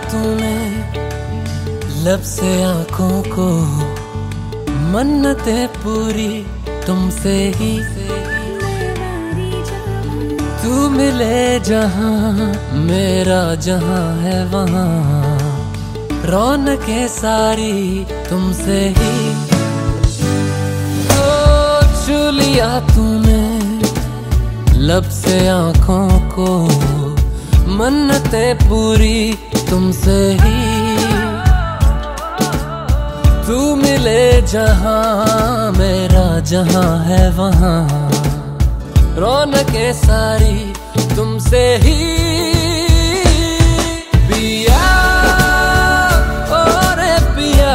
तूने लब से आंखों को, मन्नतें पूरी तुमसे ही। तू मिले जहां मेरा जहां है वहां, रौनकें सारी तुमसे ही। ओ छू लिया तूने लब से आंखों को, मन्नतें पूरी तुमसे ही। तू मिले जहां मेरा जहां है वहां, रौनकें सारी तुमसे ही। पिया ओ रे पिया,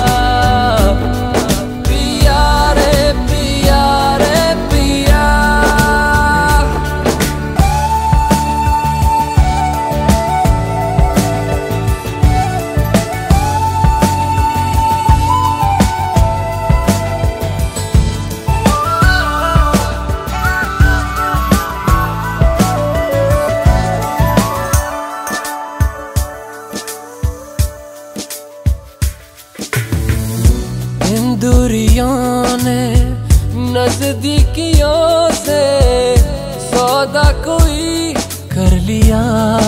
पिया रे पिया रे पिया। दूरियों ने नजदीकियों से सौदा कोई कर लिया।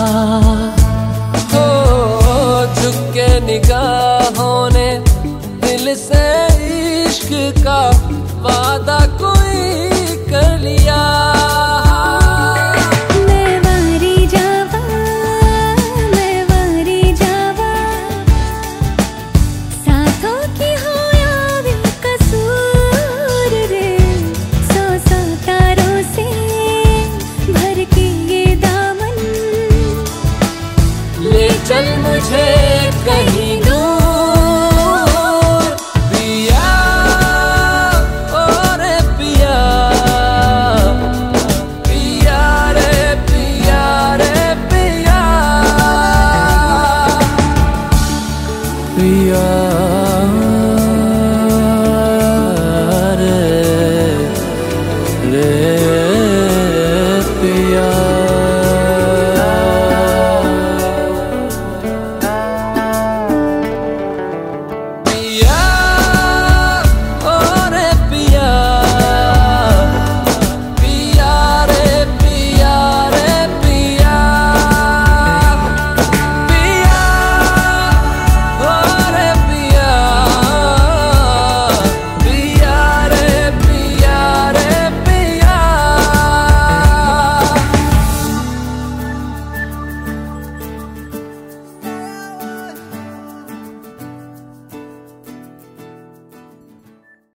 हो झुक के निगाहों ने दिल से इश्क का वादा को